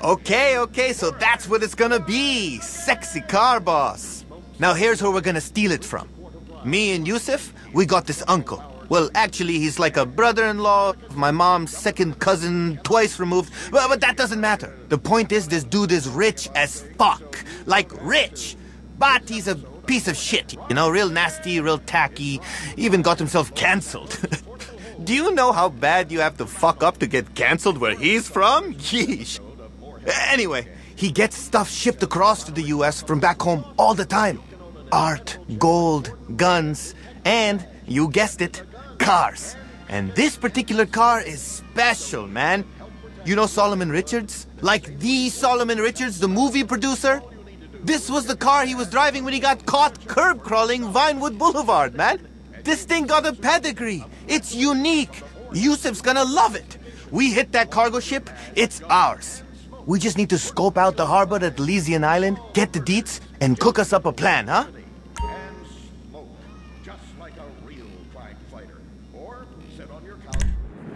Okay, so that's what it's gonna be. Sexy car boss. Now here's where we're gonna steal it from. Me and Yusuf, we got this uncle. Well, actually, he's like a brother-in-law of my mom's second cousin, twice removed. But that doesn't matter. The point is, this dude is rich as fuck. Like, rich. But he's a piece of shit. You know, real nasty, real tacky. Even got himself cancelled. Do you know how bad you have to fuck up to get cancelled where he's from? Yeesh. Anyway, he gets stuff shipped across to the US from back home all the time. Art, gold, guns, and, you guessed it, cars. And this particular car is special, man. You know Solomon Richards? Like the Solomon Richards, the movie producer? This was the car he was driving when he got caught curb crawling Vinewood Boulevard, man. This thing got a pedigree. It's unique. Yusuf's gonna love it. We hit that cargo ship, it's ours. We just need to scope out the harbor at Elysian Island, get the deets, and cook us up a plan, huh? And smoke, just like a real crime fighter. Or sit on your couch.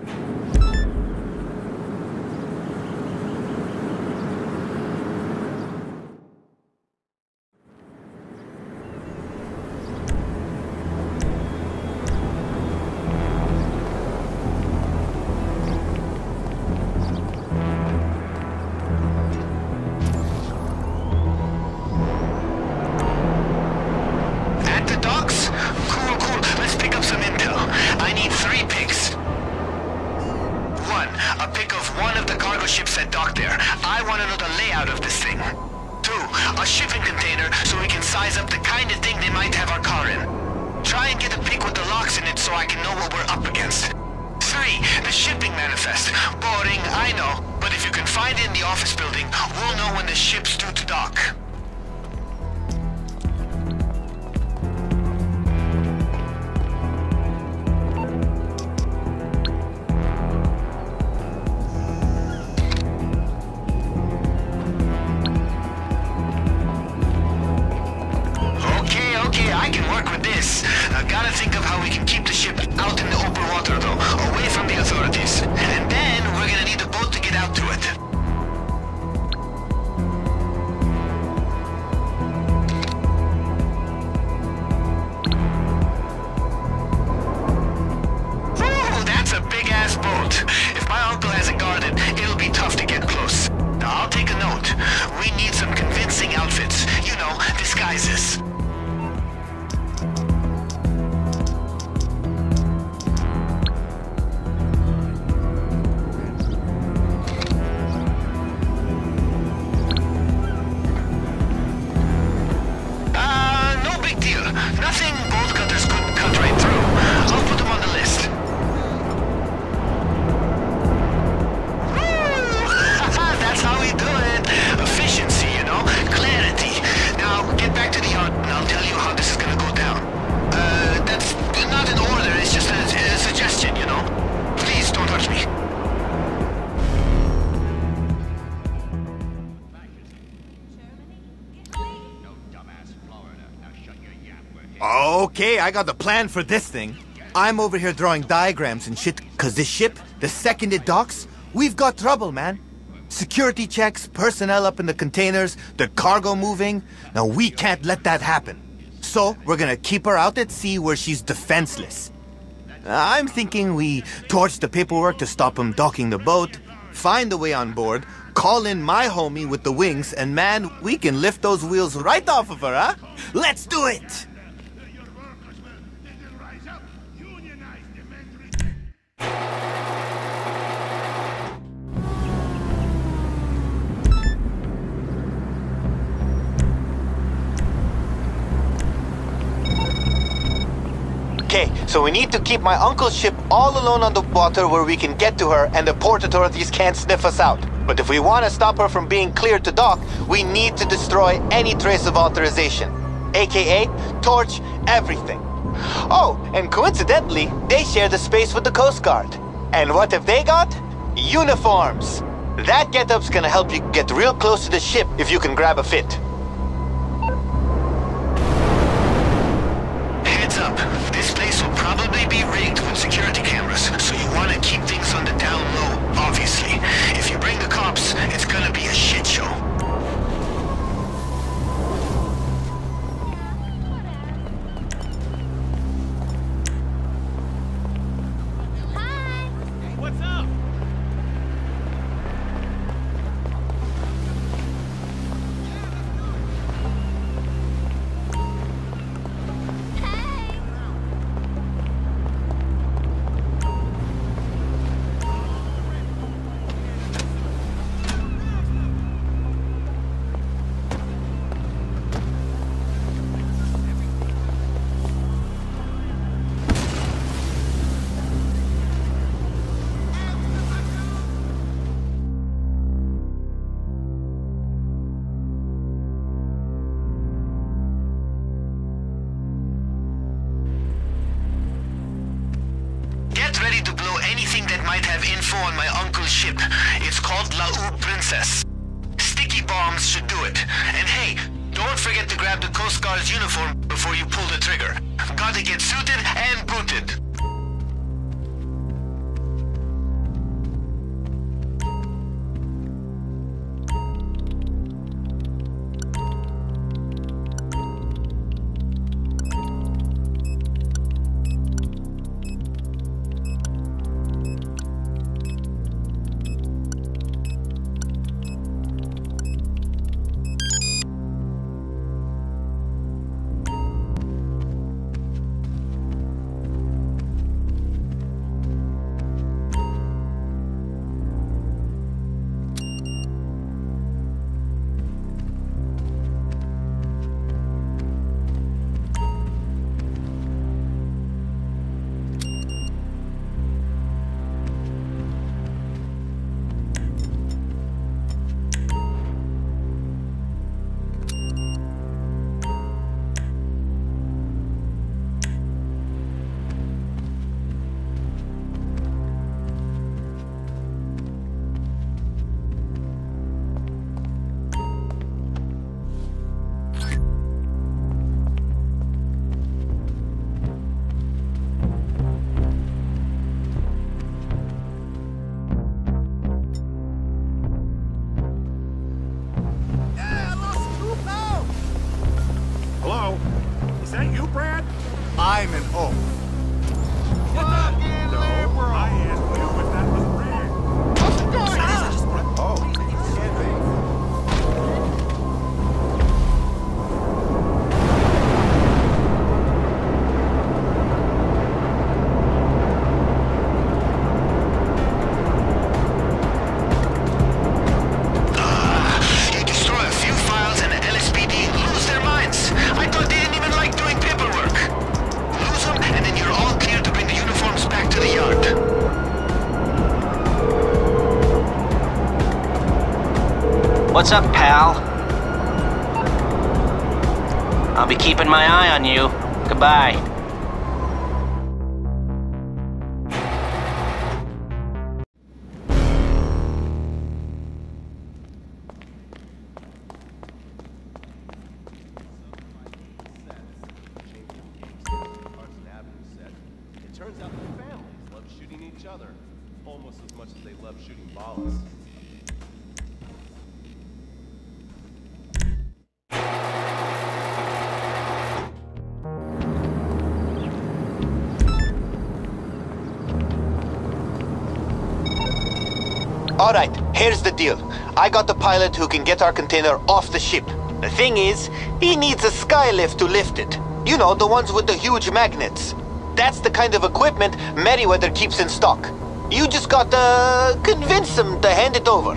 Okay, I got the plan for this thing. I'm over here drawing diagrams and shit, cause this ship, the second it docks, we've got trouble, man. Security checks, personnel up in the containers, the cargo moving. Now we can't let that happen. So we're gonna keep her out at sea where she's defenseless. I'm thinking we torch the paperwork to stop him docking the boat, find the way on board, call in my homie with the wings, and man, we can lift those wheels right off of her, huh? Let's do it! Okay, so we need to keep my uncle's ship all alone on the water where we can get to her and the port authorities can't sniff us out. But if we want to stop her from being cleared to dock, we need to destroy any trace of authorization. AKA, torch everything. Oh, and coincidentally, they share the space with the Coast Guard. And what have they got? Uniforms. That getup's gonna help you get real close to the ship if you can grab a fit. Heads up. This place will probably be rigged with security cameras, so you want to keep things on the down low, obviously. If you bring the cops, it's gonna be a ready to blow anything that might have info on my uncle's ship. It's called La U Princess. Sticky bombs should do it. And hey, don't forget to grab the Coast Guard's uniform before you pull the trigger. Gotta get suited and booted. Hello? Is that you, Brad? I'm an O. No, I asked you if that was Brad. Oh, can't be. You destroy a few files and the LSPD lose their minds. I thought they didn't even like doing paperwork. Lose them, and then you're all clear to bring the uniforms back to the yard. What's up, pal? I'll be keeping my eye on you. Goodbye. It turns out the families love shooting each other almost as much as they love shooting balls. Alright, here's the deal. I got the pilot who can get our container off the ship. The thing is, he needs a skylift to lift it. You know, the ones with the huge magnets. That's the kind of equipment Merryweather keeps in stock. You just gotta convince him to hand it over.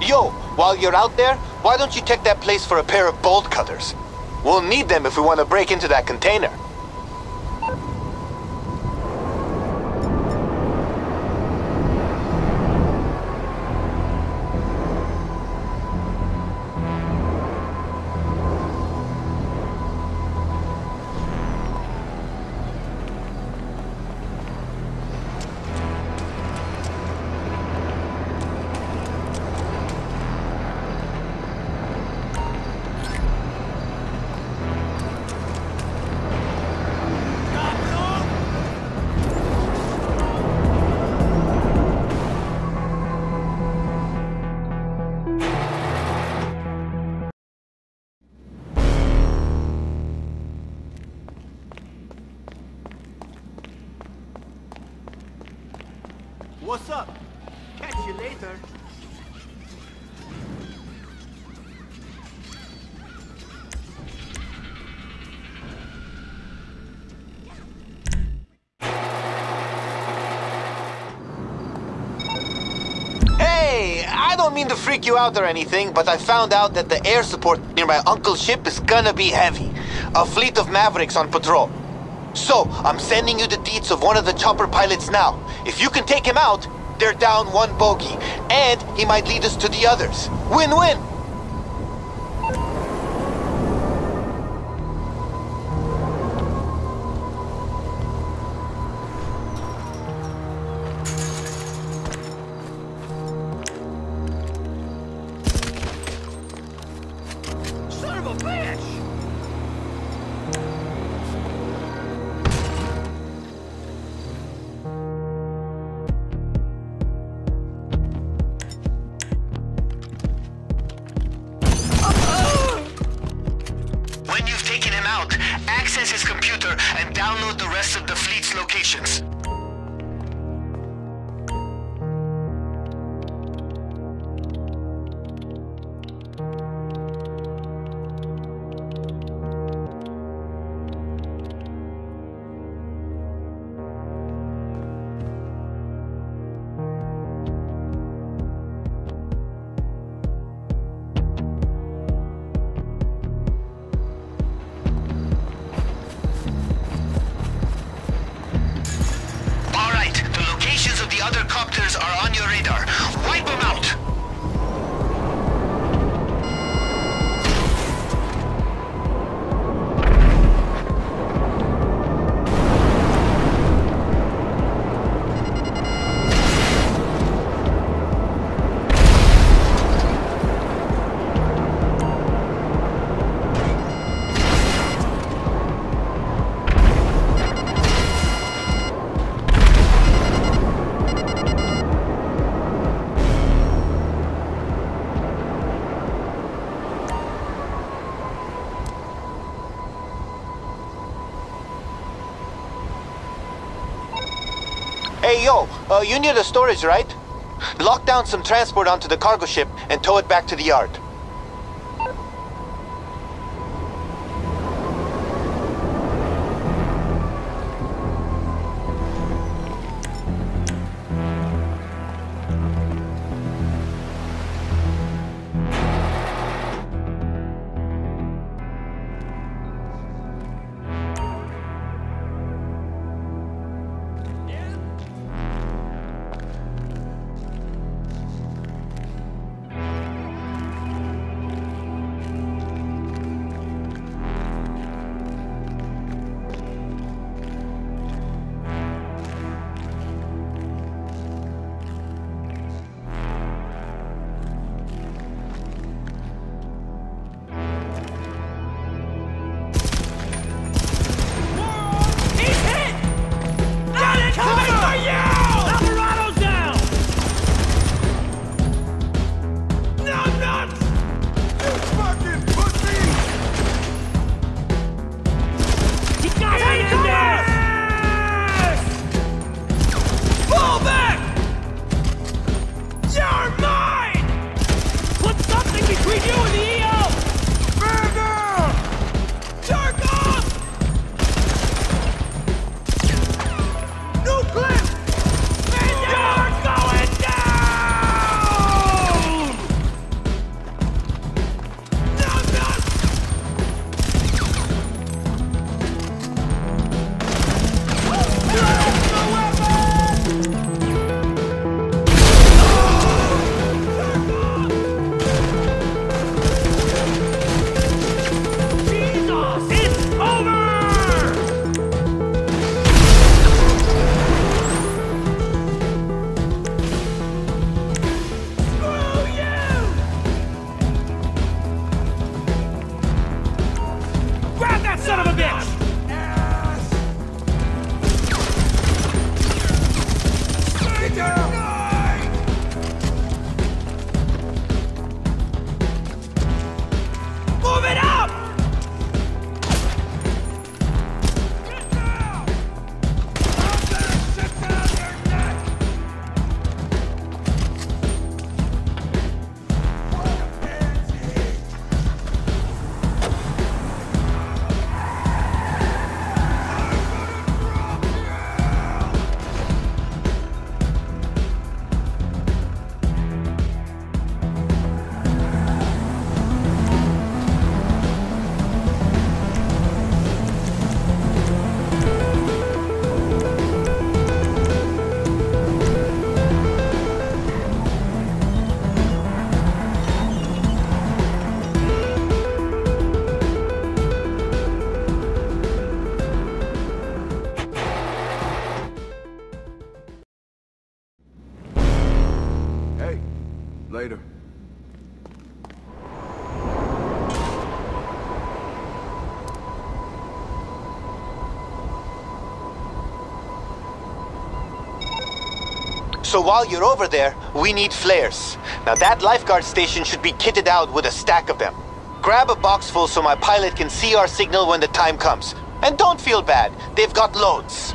yo, while you're out there, why don't you check that place for a pair of bolt cutters? We'll need them if we want to break into that container. What's up? Catch you later. Hey, I don't mean to freak you out or anything, but I found out that the air support near my uncle's ship is gonna be heavy. A fleet of Mavericks on patrol. So, I'm sending you the deets of one of the chopper pilots now. If you can take him out, they're down one bogey, and he might lead us to the others. Win-win! Son of a bitch! Access his computer and download the rest of the fleet's locations. The other copters are on your radar. Wipe them out! Hey, yo, you near the storage, right? Lock down some transport onto the cargo ship and tow it back to the yard. later. So while you're over there, we need flares. Now that lifeguard station should be kitted out with a stack of them. Grab a box full so my pilot can see our signal when the time comes. And don't feel bad, they've got loads.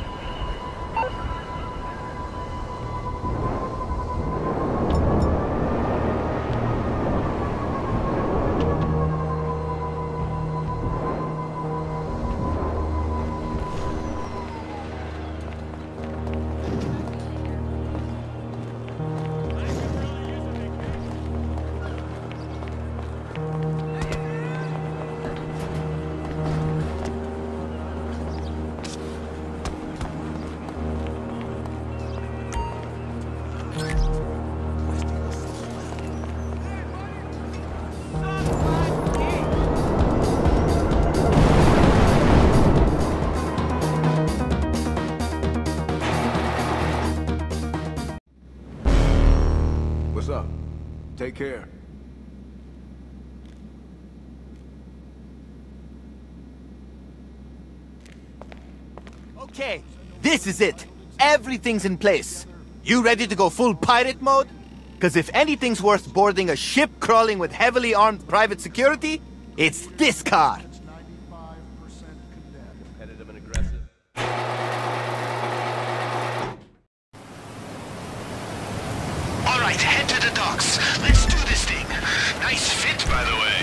What's up? Take care. Okay, this is it. Everything's in place. You ready to go full pirate mode? Because if anything's worth boarding a ship crawling with heavily armed private security, it's this car. Competitive and aggressive. All right, head to the docks. Let's do this thing. Nice fit, by the way.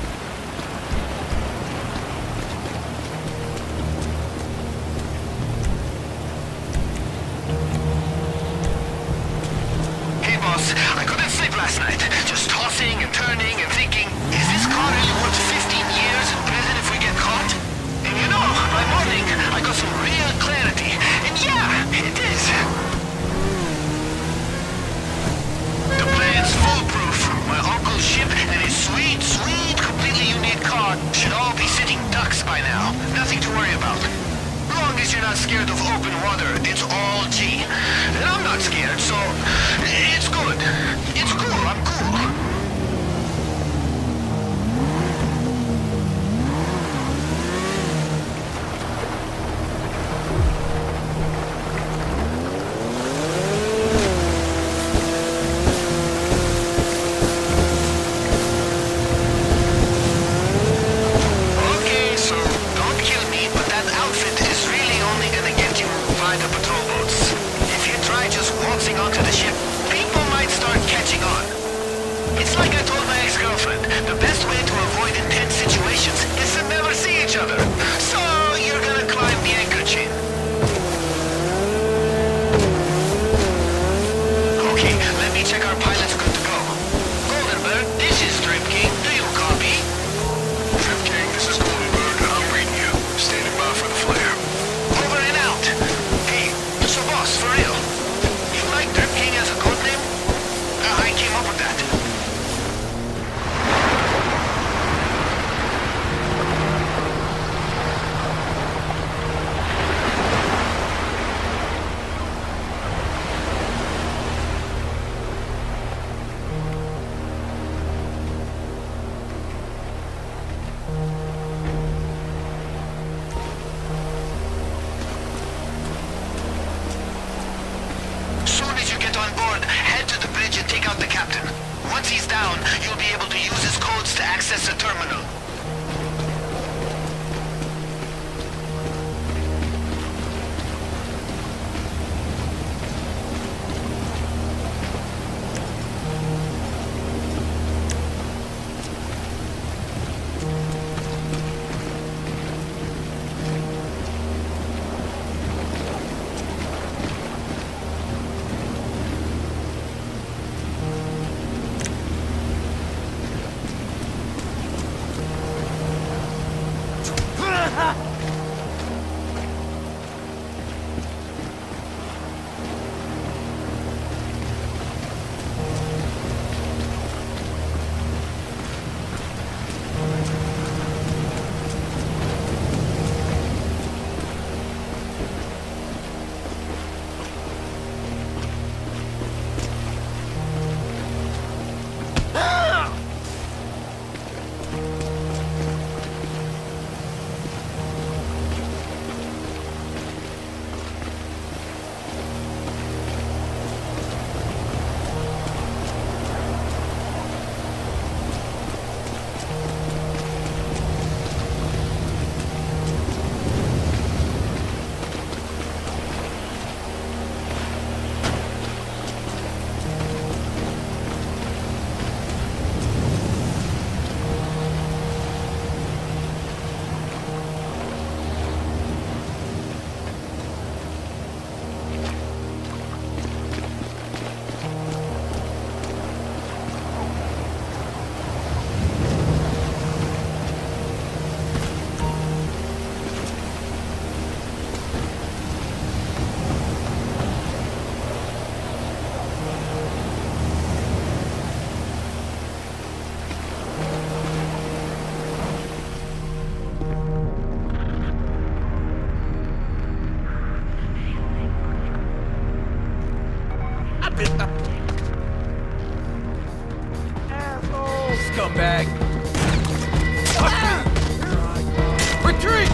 Hey, boss. I couldn't sleep last night. Just tossing and turning and thinking, is this car really worth 15 years in prison if we get caught? And you know, by morning, I got some real clarity. And yeah, it is. The plan's foolproof. My uncle's ship and his sweet, sweet, completely unique car should all be sitting ducks by now. Nothing to worry about. Long as you're not scared of open water, it's all G. And I'm not scared, so it's good. It's cool, I'm cool. Okay, so don't kill me, but that outfit is really only gonna get you by the patrol boats. If you try just waltzing onto the ship, people might start catching on. It's like I told my ex-girlfriend, the best way to avoid intense situations is to never see each other. So you're gonna climb the anchor chain. Okay, let me check our pilot's good to go. Goldenberg, this is Drip King. Do you copy? Trip King, this is Goldenberg, and I'm reading you. Standing by for the flare. Over and out. Hey, so boss, for real, you like Drip King as a code name? I came up with that. Soon as you get on board, head to the bridge and take out the captain. Once he's down, you'll be able to use his codes to access the terminal. scumbag! Retreat!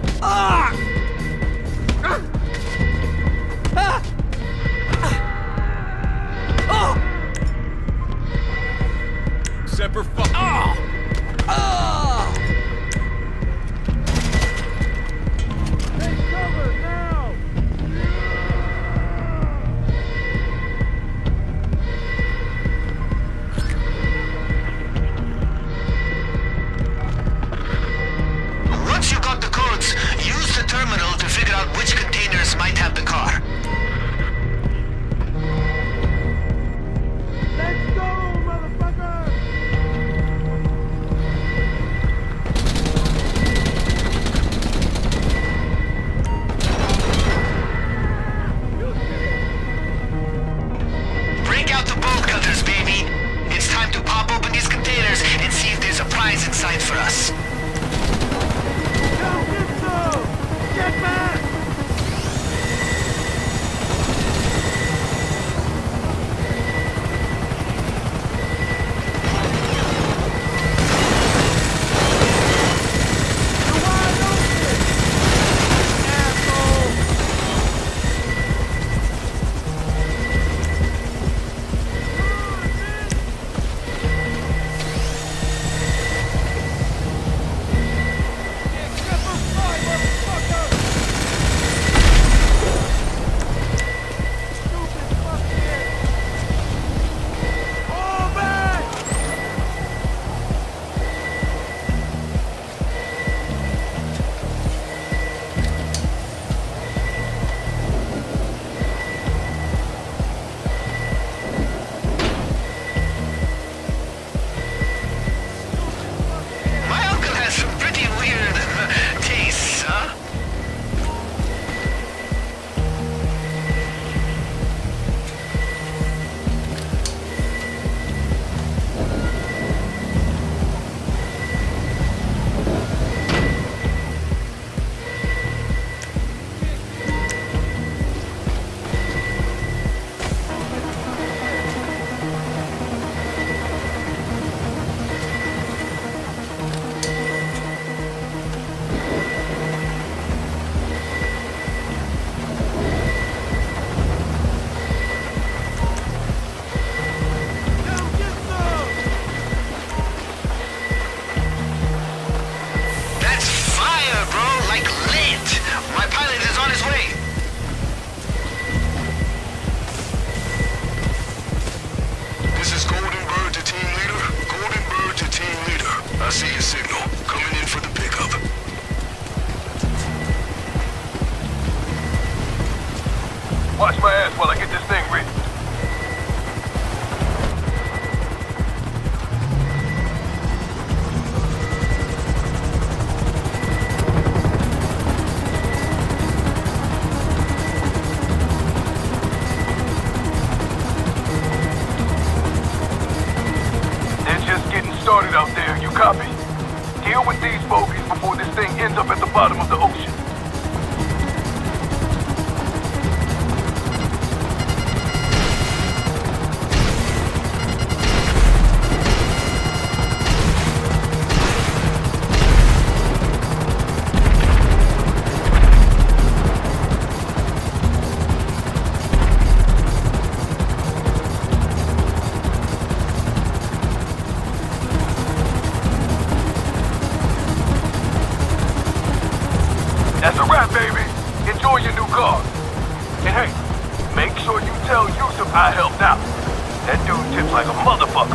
Semper Fi- Take cover now! Once you got the codes, use the terminal to figure out which containers might have the car. Let's go, motherfucker! Break out the bolt cutters, baby. It's time to pop open these containers and see if there's a prize inside for us. Don't get so! Get back! You're wide open! Asshole! My uncle has some pretty weird tastes, huh? Don't get so! That's fire, bro, like lit. My pilot is on his way. This is Golden Bird to team leader. Golden Bird to team leader. I see your signal. Coming in for the pickup. Watch my ass while I get this thing ready. They're just getting started out there, you copy? Deal with these bogeys before this thing ends up at the bottom of the ocean. That's a wrap, baby. Enjoy your new car. And hey, make sure you tell Yusuf I helped out. That dude tips like a motherfucker.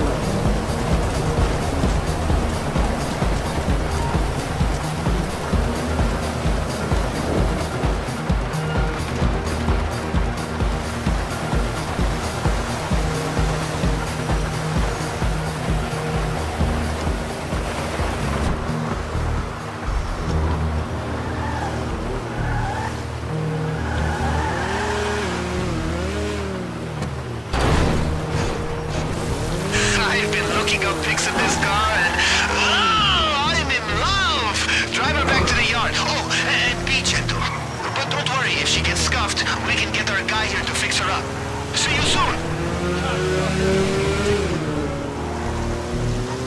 looking up pics of this car and... Oh, I'm in love! Drive her back to the yard. Oh, and be gentle. But don't worry, if she gets scuffed, we can get our guy here to fix her up. See you soon!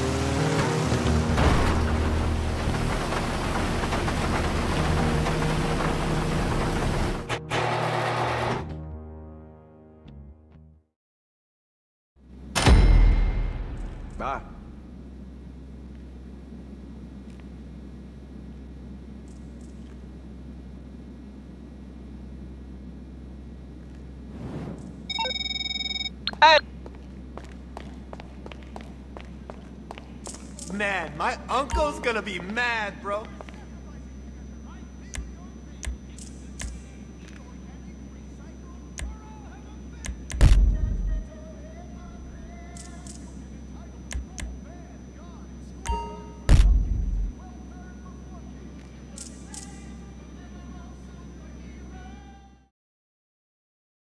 Bye. Man, my uncle's gonna be mad, bro.